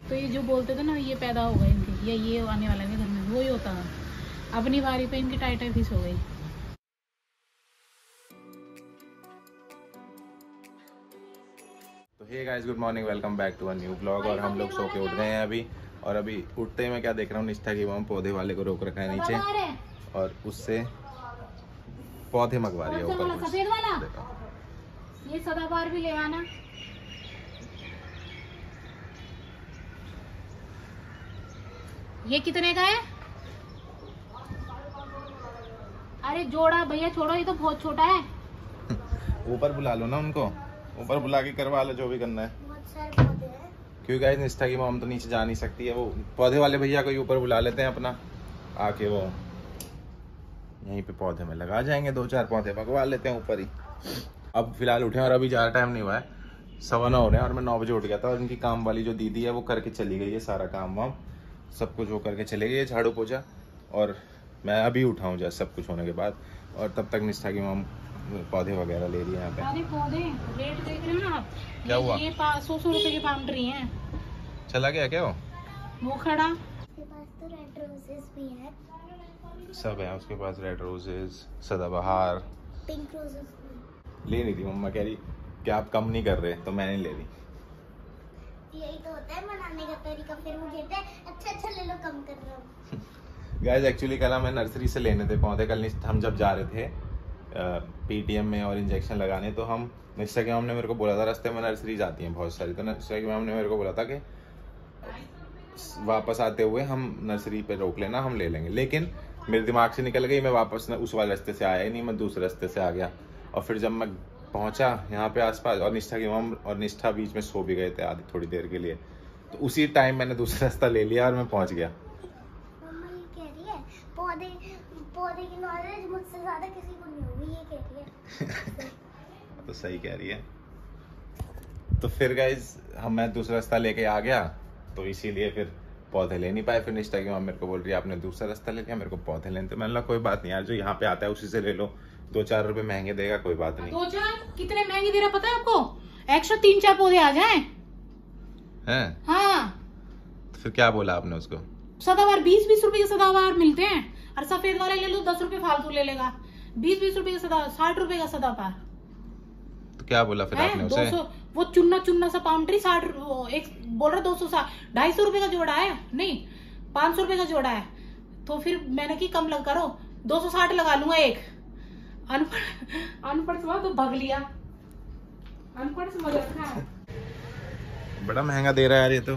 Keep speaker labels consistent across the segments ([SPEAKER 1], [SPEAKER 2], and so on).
[SPEAKER 1] तो ये जो बोलते थे ना ये पैदा होगा इनके या ये आने वाला है घर में, वो ही होता था। अपनी बारी पे इनकी टाइट फिश हो गई।
[SPEAKER 2] तो hey guys, good morning, welcome back to a new blog. और हम लोग सो के उठ गए हैं अभी। और अभी उठते ही मैं क्या देख रहा हूँ, निष्ठा की मम पौधे वाले को रोक रखा है नीचे और उससे पौधे मंगवा रही है ऊपर।
[SPEAKER 1] सफेद वाला ये सदाबहार भी ले आना। ये कितने का है? अरे जोड़ा भैया, छोड़ो, ये तो बहुत छोटा है।
[SPEAKER 2] ऊपर बुला लो ना उनको, ऊपर बुला के करवा लो जो भी करना है। क्योंकि गाइस निष्ठा की मम तो नीचे जा नहीं सकती है, वो पौधे वाले भैया को ऊपर बुला लेते हैं अपना, आके वो यहीं पे पौधे में लगा जाएंगे। 2-4 पौधे मंगवा लेते हैं ऊपर ही। अब फिलहाल उठे और अभी ज़्यादा टाइम नहीं हुआ है, 9:15 हो रहे हैं और मैं 9 बजे उठ गया था। और इनकी काम वाली जो दीदी है वो करके चली गई है, सारा काम वाम सब कुछ वो करके चले गई है, झाड़ू पोछा। और मैं अभी उठा हूँ जैसे सब कुछ होने के बाद। और तब तक निष्ठा की मम पौधे वगैरह ले रही है यहाँ पे।
[SPEAKER 1] अरे पौधे रेट देख रहे हो ना आप?
[SPEAKER 2] क्या हुआ?
[SPEAKER 1] ये 100 रुपए की पाम ट्री है।
[SPEAKER 2] चला गया क्या
[SPEAKER 1] वो खड़ा?
[SPEAKER 3] उसके पास तो रेड रोजेस भी है,
[SPEAKER 2] सब है उसके पास, रेड रोजेस, सदाबहार,
[SPEAKER 3] पिंक रोजेस भी।
[SPEAKER 2] ले नहीं थी मम्मा, कह रही कि आप कम नहीं कर रहे, तो मैं नहीं ले रही।
[SPEAKER 3] यही तो होता है मनाने का तरीका, फिर वो कहते हैं अच्छा ले लो, कम कर रहा हूँ।
[SPEAKER 2] गाइस एक्चुअली कल हमें नर्सरी से लेने थे पौधे। कल हम जब जा रहे थे पीटीएम में और इंजेक्शन लगाने, तो हम निष्ठा की मैम ने मेरे को बोला था, रास्ते में नर्सरी जाती हैं बहुत सारी, तो निष्ठा की मैम ने मेरे को बोला था कि वापस आते हुए हम नर्सरी पे रोक लेना, हम ले लेंगे। लेकिन मेरे दिमाग से निकल गई, मैं वापस उस वाले रास्ते से आया ही नहीं, मैं दूसरे रास्ते से आ गया। और फिर जब मैं पहुंचा यहाँ पे आसपास, और निष्ठा की मम और निष्ठा बीच में सो भी गए थे आधी थोड़ी देर के लिए, तो उसी टाइम मैंने दूसरा रास्ता ले लिया और मैं पहुंच गया।
[SPEAKER 3] मम्मा ये कह रही है पौधे की नॉलेज मुझसे ज्यादा किसी को नहीं होगी, ये कह रही है।
[SPEAKER 2] तो सही कह रही है। तो फिर गाइज मैं दूसरा रास्ता लेके आ गया, तो इसीलिए फिर पौधे ले नहीं पाए। फिर निष्ठा की मम मेरे को बोल रही है आपने दूसरा रास्ता ले लिया, मेरे को पौधे लेने। तो मैंने कहा कोई बात नहीं यार, जो यहाँ पे आता है उसी से ले लो, 2-4 रुपए महंगे देगा, कोई बात नहीं।
[SPEAKER 1] 2-4 कितने महंगे दे रहा पता है आपको? एक्स्ट्रा 3-4 पौधे आ जाए
[SPEAKER 2] हैं?
[SPEAKER 1] हाँ।
[SPEAKER 2] तो फिर क्या बोला आपने उसको?
[SPEAKER 1] सदाबहार 20-20 रुपए के सदाबहार मिलते हैं, और सफेद वाले ले लो 10 रुपए फालतू ले लेगा। 20-20 रुपए का सदा 60 रुपए का सदाबहार।
[SPEAKER 2] तो क्या बोला फिर आपने उसे?
[SPEAKER 1] 200 वो चुन्ना सा पाउंड ट्री 60, एक बोल रहा 260, 250 रुपए का जोड़ा है, नहीं 500 रुपए का जोड़ा है। तो फिर मैंने की कम लग करो, 260 लगा लूंगा एक। अनपढ़ हुआ तो भग लिया, अनपढ़ समझ रखा है।
[SPEAKER 2] बड़ा महंगा दे रहा है यार ये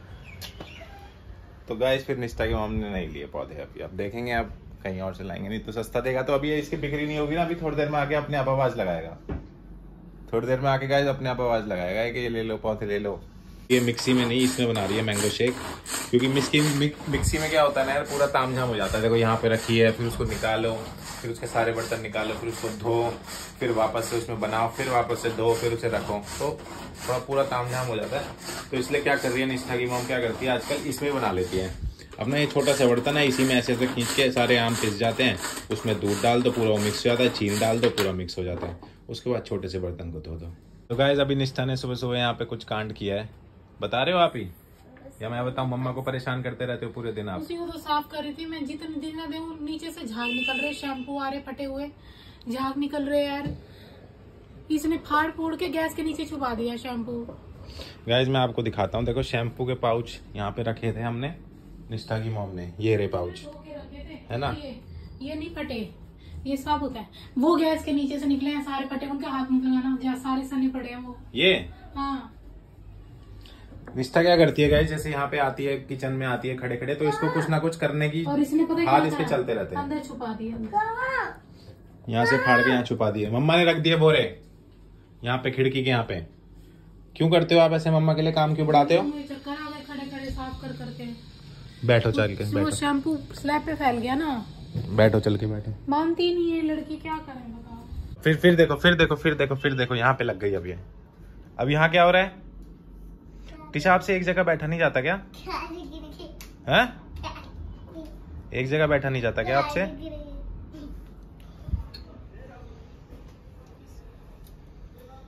[SPEAKER 2] तो गाइस फिर निष्ठा की मम ने नहीं लिए पौधे अभी। अब देखेंगे, अब कहीं और से लाएंगे, नहीं तो सस्ता देगा तो अभी इसकी बिक्री नहीं होगी ना, अभी थोड़ी देर में आके अपने आप आवाज लगाएगा। थोड़ी देर में आके गाइस अपने आप आवाज लगाएगा कि ये ले लो पौधे ले लो। ये मिक्सी में नहीं, इसमें बना रही है मैंगो शेक। क्योंकि मिक्सी में क्या होता है ना यार, पूरा तामझाम हो जाता है। देखो यहाँ पे रखी है, फिर उसको निकालो, फिर उसके सारे बर्तन निकालो, फिर उसको धो, फिर वापस से उसमें बनाओ, फिर वापस से धो, फिर उसे रखो, तो थोड़ा पूरा तामझाम हो जाता है। तो इसलिए क्या कर रही है निष्ठा की मम, क्या करती है आजकल इसमें बना लेती है। अपना ये छोटा सा बर्तन है, इसी में ऐसे ऐसे खींच के सारे आम पिस जाते हैं, उसमें दूध डाल दो, पूरा मिक्स हो जाता है, चीनी डाल दो, पूरा मिक्स हो जाता है। उसके बाद छोटे से बर्तन को धो दो। तो गाइस अभी निष्ठा ने सुबह सुबह यहाँ पे कुछ कांड किया है, बता रहे हो आप ही या मैं बताऊं? मम्मा को परेशान करते रहते हो पूरे दिन आप।
[SPEAKER 1] उसी को तो साफ कर रही थी मैं, जितने दिन ना दूं नीचे से झाग निकल रहे, शैम्पू आ रहे फटे हुए, झाग निकल रहे यार। इसने फाड़ फोड़ के गैस के नीचे छुपा दिया शैम्पू।
[SPEAKER 2] गाइस मैं आपको दिखाता हूँ, देखो शैम्पू के पाउच यहाँ पे रखे थे हमने, निष्ठा की मॉम ने, ये रे पाउच है ना,
[SPEAKER 1] ये नहीं फटे, ये साबुत है। वो गैस के नीचे से निकले हैं सारे फटे, उनके हाथ में लगाना, जहाँ सारे सने पड़े हैं वो।
[SPEAKER 2] ये
[SPEAKER 1] हाँ।
[SPEAKER 2] निष्ठा क्या करती है गाइस, जैसे यहाँ पे आती है, किचन में आती है खड़े खड़े, तो इसको कुछ ना कुछ करने की,
[SPEAKER 1] और इसने पता
[SPEAKER 2] हाथ इस पे चलते रहते हैं,
[SPEAKER 1] अंदर छुपा दिया,
[SPEAKER 2] यहाँ से फाड़ के यहाँ छुपा दिए। मम्मा ने रख दिए बोरे यहाँ पे खिड़की के यहाँ पे। क्यों करते हो आप ऐसे, मम्मा के लिए काम क्यों बढ़ाते हो?
[SPEAKER 1] चक्कर आ गए खड़े खड़े साफ कर करके।
[SPEAKER 2] बैठो चल के, बैठो।
[SPEAKER 1] शैम्पू स्लैब पे फैल गया ना,
[SPEAKER 2] बैठो चल के, बैठो।
[SPEAKER 1] मानती नहीं है लड़की, क्या करें बताओ।
[SPEAKER 2] फिर देखो यहाँ पे लग गई। अब यहाँ क्या हो रहा है? टिशा आपसे एक जगह बैठा नहीं जाता क्या? हैं? एक जगह बैठा नहीं जाता क्या आपसे?
[SPEAKER 1] अरे तो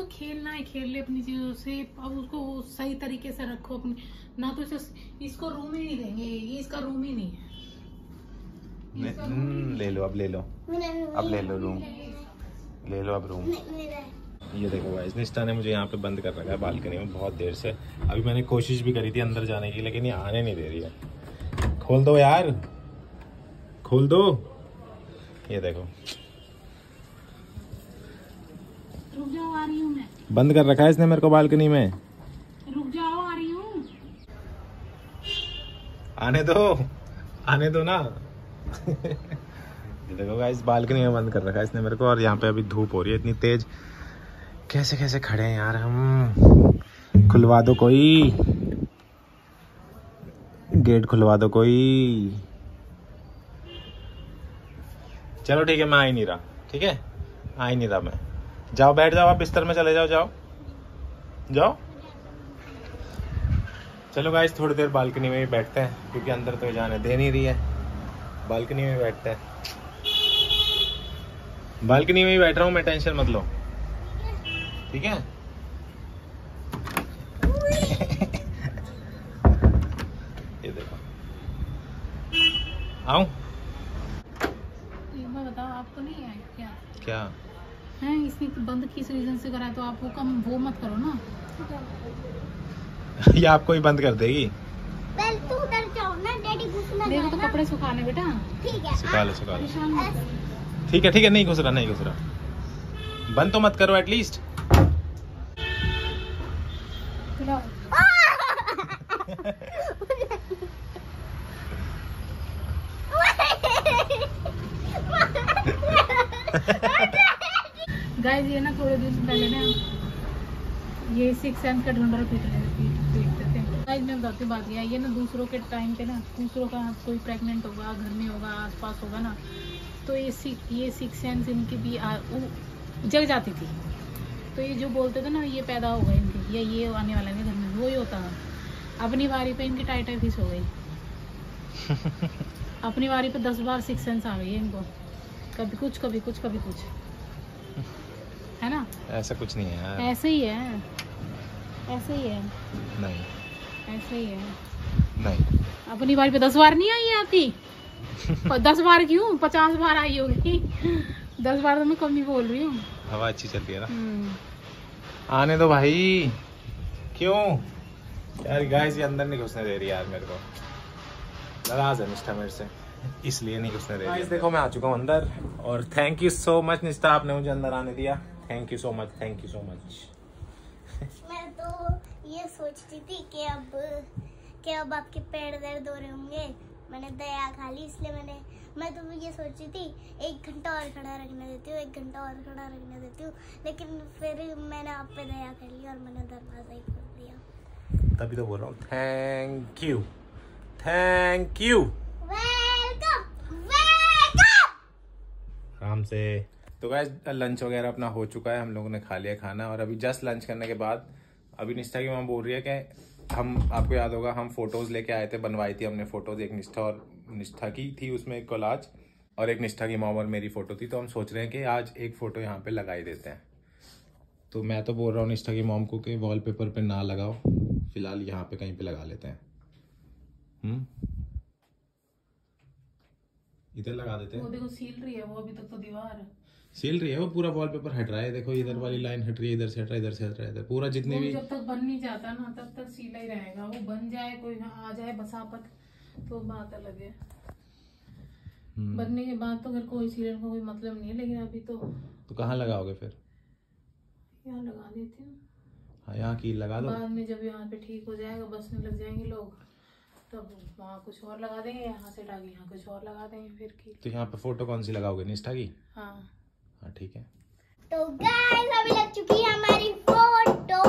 [SPEAKER 1] खेलना है, खेल ले अपनी चीजों से। अब उसको सही तरीके से रखो अपनी, ना तो इसको रूम ही नहीं देंगे, ये इसका रूम ही नहीं है।
[SPEAKER 2] ले लो अब, ले लो अब, ले लो रूम, ले लो अब रूम। ये देखो गाइस, निष्ठा ने मुझे यहाँ पे बंद कर रखा है बालकनी में बहुत देर से। अभी मैंने कोशिश भी करी थी अंदर जाने की, लेकिन ये आने नहीं दे रही है। खोल दो यार, खोल दो। ये देखो,
[SPEAKER 1] रुक जाओ, आ रही हूँ मैं।
[SPEAKER 2] बंद कर रखा है इसने मेरे को बालकनी में।
[SPEAKER 1] रुक जाओ, आ रही हूँ।
[SPEAKER 2] आने दो, आने दो ना। ये देखो गाइस, बालकनी में बंद कर रखा है इसने मेरे को। और यहाँ पे अभी धूप हो रही है इतनी तेज। कैसे कैसे खड़े हैं यार हम। खुलवा दो कोई, गेट खुलवा दो कोई। चलो ठीक है, मैं आ ही नहीं रहा। ठीक है, आ ही नहीं रहा मैं। जाओ बैठ जाओ, आप बिस्तर में चले जाओ, जाओ जाओ। चलो गाइस, थोड़ी देर बालकनी में ही बैठते हैं, क्योंकि अंदर तो जाने दे नहीं रही है। बालकनी में बैठते हैं, बालकनी में ही बैठ रहा हूँ मैं, टेंशन मत लो। ठीक है। ये देखो, आऊं?
[SPEAKER 1] एक बार बताओ, आपको नहीं आया क्या?
[SPEAKER 2] क्या
[SPEAKER 1] है, इसने बंद किस रीजन से करा है, तो आप वो कम वो मत करो ना।
[SPEAKER 2] ये आपको ही बंद कर देगी।
[SPEAKER 3] पहले तू उधर जाओ ना, डैडी घुसना
[SPEAKER 1] देखो तो
[SPEAKER 3] जाएगा।
[SPEAKER 1] कपड़े सुखाने बेटा।
[SPEAKER 3] ठीक है,
[SPEAKER 2] सुखा लो, सुखा लो।
[SPEAKER 1] परेशान मत करो।
[SPEAKER 2] ठीक है ठीक है, नहीं घुस रहा, नहीं घुस रहा। बंद तो मत करो एटलीस्ट।
[SPEAKER 1] चलो। गाइस, ये ना थोड़े दिन पहले ना ये 6 सेंस का ढूंढ रहा पीटते थे। गाइस, मैं बताती बात ये ना दूसरों के टाइम पे ना, दूसरों का कोई प्रेग्नेंट होगा, घर में होगा, आसपास होगा ना, तो ये 6 सेंस इनकी भी जग जाती थी। तो ये जो बोलते थे ना, ये पैदा होगा इनके, या ये आने वाला है घर में, वो ही होता है। अपनी बारी पे इनकी टाइट फिश हो गई। अपनी बारी पे 10 बार 6 सेंस आ गई है इनको, कभी कुछ कभी कुछ कभी कुछ, है ना?
[SPEAKER 2] ऐसा कुछ नहीं है यार।
[SPEAKER 1] ऐसे ही है, ऐसे ही है,
[SPEAKER 2] नहीं
[SPEAKER 1] ऐसे ही है।
[SPEAKER 2] नहीं,
[SPEAKER 1] अपनी बारी पे 10 बार नहीं आई है आपकी। 10 बार क्यों, 50 बार आई होगी। 10 बार तो मैं कम ही बोल रही हूँ।
[SPEAKER 2] हवा अच्छी चल रही है ना। आने दो भाई, क्यों यार? गाइस, ये अंदर नहीं घुसने दे रही यार मेरे को। नाराज है निष्ठा मेरे से, इसलिए नहीं घुसने दे रही। देखो, मैं आ चुका हूँ अंदर, और थैंक यू सो मच निष्ठा, आपने मुझे अंदर आने दिया। Thank you so much, thank you so much.
[SPEAKER 3] मैं तो ये सोचती थी कि अब आपके पैर दर्द हो रहे होंगे, मैंने दया खा ली, इसलिए मैं तो ये सोची थी 1 घंटा और खड़ा रखने देती हूँ, 1 घंटा और खड़ा रखने देती हूँ, लेकिन फिर मैंने आप पे दया कर ली और मैंने दरवाजा ही खोल दिया।
[SPEAKER 2] तभी तो बोल रहा हूँ, thank you, thank you.
[SPEAKER 3] Welcome, welcome.
[SPEAKER 2] आराम से। तो गाइस, लंच वगैरह अपना हो चुका है, हम लोगों ने खा लिया खाना, और अभी जस्ट लंच करने के बाद अभी निष्ठा की माँ बोल रही है कि हम, आपको याद होगा, हम फोटोज लेके आए थे, बनवाई थी हमने फोटोज, एक निष्ठा की थी, उसमें एक कोलाज, और एक निष्ठा की मॉम और मेरी फोटो थी। तो हम सोच रहे हैं कि आज एक फोटो यहाँ पे लगाई देते हैं। तो मैं तो बोल रहा हूँ निष्ठा की मॉम को कि वॉलपेपर पे ना लगाओ, फिलहाल यहाँ पे कहीं पे लगा लेते हैं। इधर लगा देते हैं।
[SPEAKER 1] वो देखो सील रही है वो, अभी तक तो दीवार
[SPEAKER 2] सील रही है वो, पूरा वॉलपेपर हट रहा है। देखो इधर वाली लाइन हट रही है, इधर से हट रहा है, इधर से हट रहा है, पूरा जितने भी।
[SPEAKER 1] जब तक बन नहीं जाता ना, तब तक सीला ही रहेगा। वो बन जाए, कोई आ जाए बसापत, तो बात अलग है। बनने के बाद तो फिर कोई सीलन का कोई मतलब नहीं है, लेकिन अभी तो
[SPEAKER 2] कहाँ लगाओगे फिर?
[SPEAKER 1] यहाँ लगा देते हैं।
[SPEAKER 2] हाँ, यहाँ की लगा दो।
[SPEAKER 1] बाद में जब यहाँ पे ठीक हो जाएगा, बसने लग जाएंगे लोग, तब वहाँ कुछ और लगा देंगे, यहाँ से डाके यहाँ कुछ और लगा देंगे फिर की।
[SPEAKER 2] तो यहाँ पे फोटो कौन सी लगाओगे, निष्ठा की?
[SPEAKER 1] हाँ
[SPEAKER 2] हाँ ठीक है।
[SPEAKER 3] तो गाइस, अभी लग चुकी है हमारी फोटो।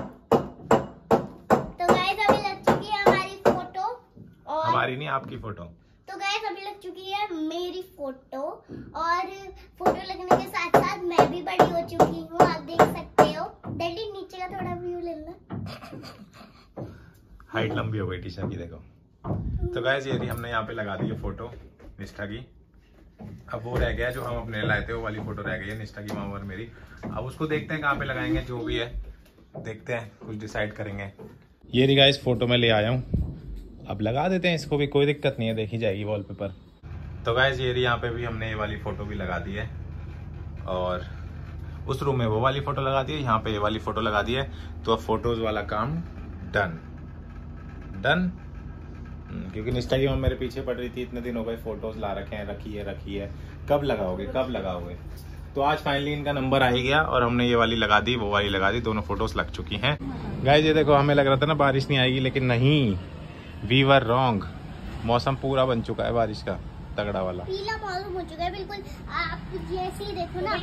[SPEAKER 3] और
[SPEAKER 2] हमारी नहीं, आपकी फोटो।
[SPEAKER 3] तो गाइस, अभी लग चुकी है मेरी फोटो, और फोटो लगने के साथ साथ मैं भी बड़ी हो चुकी हूँ, आप देख सकते हो। डैडी, नीचे का थोड़ा व्यू लेना।
[SPEAKER 2] हाइट लंबी हो गई टीशा की, देखो। तो गाइस, ये हमने यहाँ पे लगा दी है फोटो निष्ठा की। अब वो रह गया जो हम अपने लाए थे, वो वाली फोटो रह गई है निष्ठा की माँ और मेरी। अब उसको देखते हैं कहाँ पे लगाएंगे, जो भी है देखते हैं, कुछ डिसाइड करेंगे। ये रही गाइस फोटो मैं ले आया हूँ, अब लगा देते हैं इसको भी, कोई दिक्कत नहीं है, देखी जाएगी वॉलपेपर। तो गाइस ये रही, यहाँ पे भी हमने ये वाली फोटो भी लगा दी है, और उस रूम में वो वाली फोटो लगा दी है, यहाँ पे ये वाली फोटो लगा दी है। तो अब फोटोज वाला काम डन डन। क्योंकि निष्ठा की मम्मी मेरे पीछे पड़ रही थी, इतने दिन हो गए फोटोज ला रखे हैं, रखी है, कब लगाओगे कब लगाओगे। तो आज फाइनली इनका नंबर आ ही गया और हमने ये वाली लगा दी, वो वाली लगा दी, दोनों फोटोज लग चुकी हैं। गाइस ये देखो, हमें लग रहा था ना बारिश नहीं आएगी, लेकिन नहीं, वी वर रॉन्ग। मौसम पूरा बन चुका है बारिश का, तगड़ा वाला
[SPEAKER 3] पीला मौसम हो चुका है बिल्कुल। आप जैसे ही देखो ना,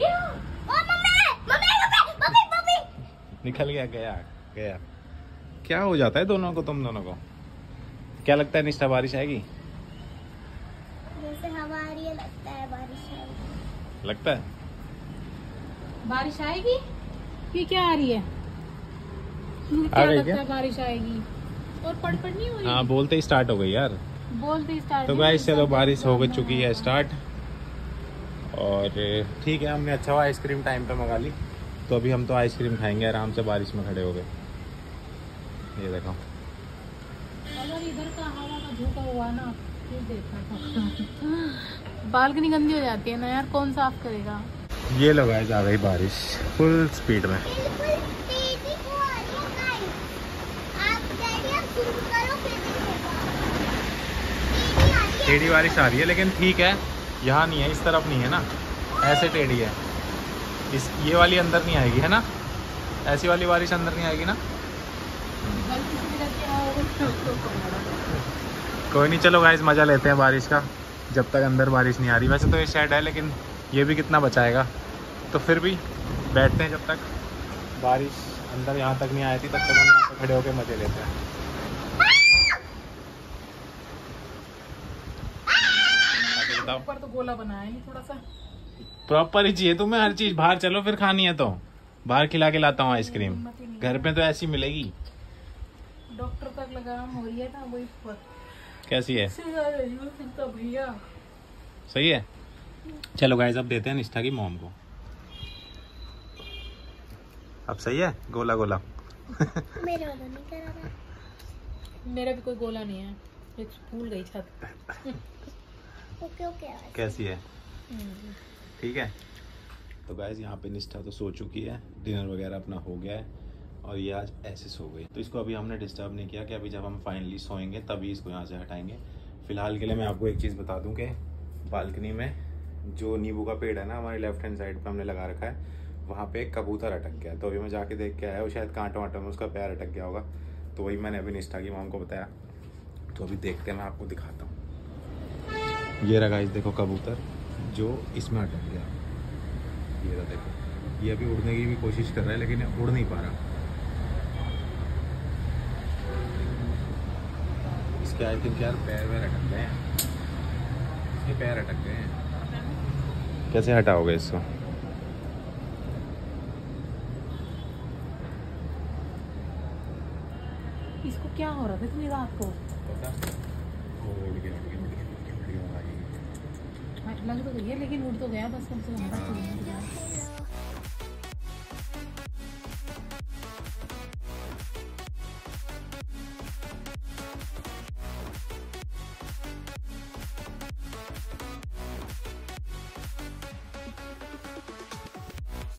[SPEAKER 2] निकल गया, गया। क्या हो जाता है दोनों को, तुम दोनों को? क्या लगता है निष्ठा, बारिश आएगी?
[SPEAKER 3] जैसे हमारी लगता है बारिश आएगी।
[SPEAKER 2] लगता है
[SPEAKER 1] बारिश आएगी? ये क्या आ रही है?
[SPEAKER 2] आ
[SPEAKER 1] क्या
[SPEAKER 2] गई
[SPEAKER 1] लगता
[SPEAKER 2] क्या?
[SPEAKER 1] है बारिश आएगी? और पड़ नहीं हो रही?
[SPEAKER 2] हाँ, बोलते ही स्टार्ट हो गई यार।
[SPEAKER 1] बोलते ही स्टार्ट।
[SPEAKER 2] तो गाइस चलो, बारिश हो चुकी है स्टार्ट, और ठीक है, हमने अच्छा हुआ आइसक्रीम टाइम पे मंगा ली। तो अभी हम तो आइसक्रीम खाएंगे आराम से, बारिश में खड़े हो गए। ये देखो,
[SPEAKER 1] अगर इधर का हवा का झोंका हुआ ना, फिर देखना बालकनी गंदी हो जाती है ना यार, कौन साफ करेगा।
[SPEAKER 2] ये लो गाइस, आ गई बारिश फुल स्पीड में। टेढ़ी बारिश आ रही है, लेकिन ठीक है, यहाँ नहीं है, इस तरफ नहीं है ना, ऐसे टेढ़ी है। इस ये वाली अंदर नहीं आएगी है ना, ऐसी वाली बारिश अंदर नहीं आएगी ना। कोई नहीं, चलो गाइस मजा लेते हैं बारिश का, जब तक अंदर बारिश नहीं आ रही। वैसे तो ये शेड है, लेकिन ये भी कितना बचाएगा, तो फिर भी बैठते हैं जब तक बारिश अंदर यहाँ तक नहीं आई थी, तब तक हम यहाँ पे खड़े होकर मजे लेते हैं।
[SPEAKER 1] ऊपर तो गोला बनाया नहीं, थोड़ा सा
[SPEAKER 2] प्रॉपर ही चाहिए तुम्हें हर चीज। बाहर चलो फिर खानी है तो बाहर खिला के लाता हूँ आइसक्रीम, घर पे तो ऐसी मिलेगी।
[SPEAKER 1] डॉक्टर तक लगाम हो रही है ना, वही
[SPEAKER 2] कैसी है?
[SPEAKER 1] भैया
[SPEAKER 2] सही है। चलो गाइस, अब देते हैं निष्ठा की मॉम को। अब सही है गोला गोला?
[SPEAKER 3] मेरे वाला नहीं करा था।
[SPEAKER 1] मेरा भी कोई गोला नहीं है, एक फूल गई छत।
[SPEAKER 3] Okay okay.
[SPEAKER 2] कैसी है? ठीक है। तो गाइस यहाँ पे निष्ठा तो सो चुकी है, डिनर वगैरह अपना हो गया है, और ये आज ऐसे सो गई। तो इसको अभी हमने डिस्टर्ब नहीं किया कि अभी जब हम फाइनली सोएंगे तभी इसको यहाँ से हटाएंगे। फिलहाल के लिए मैं आपको एक चीज़ बता दूं कि बालकनी में जो नींबू का पेड़ है ना, हमारे लेफ्ट हैंड साइड पे हमने लगा रखा है, वहाँ पे एक कबूतर अटक गया। तो अभी मैं जाके देख के आया, वो शायद कांटों वांटों में उसका पैर अटक गया होगा। तो वही मैंने अभी निष्ठा की मॉम को बताया। तो अभी देखते हैं, मैं आपको दिखाता हूँ। ये रहा गाइस, देखो कबूतर जो इसमें अटक गया। ये रहा देखो, ये अभी उड़ने की भी कोशिश कर रहा है, लेकिन उड़ नहीं पा रहा। इसके आई थिंक यार पैर वैर अटक गए हैं, इसके पैर अटक गए हैं। कैसे हटाओगे इसको?
[SPEAKER 1] इसको क्या हो रहा था इतनी रात को? लग तो गई है, लेकिन उड़ तो गया बस, कम से कम।